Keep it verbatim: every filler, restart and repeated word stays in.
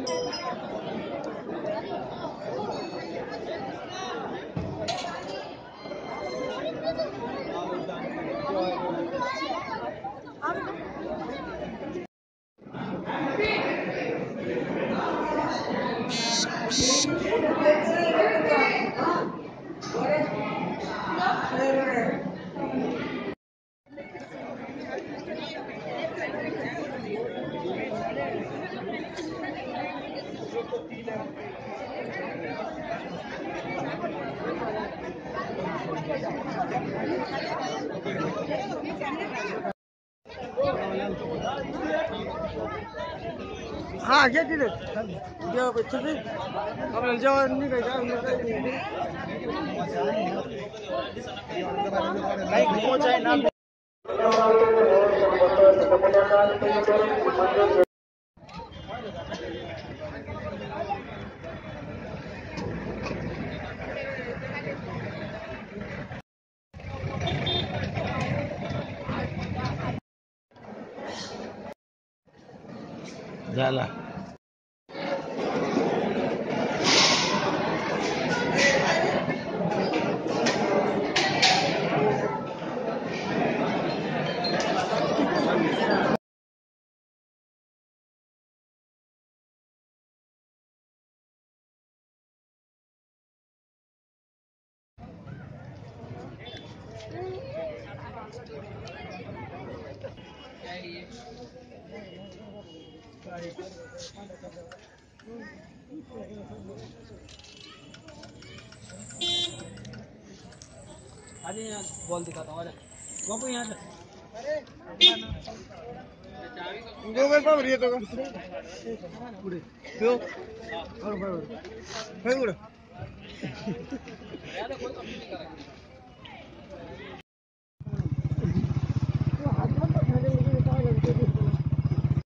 हाँ घे तिथे जेव्हा तुम्ही आपल्याला जेवण निघायचं झाला आधी बोल दिखाता हूँ बापू यहाँ से गूगल पर भरिए तो पूरे क्यों और भाई भाई पूरे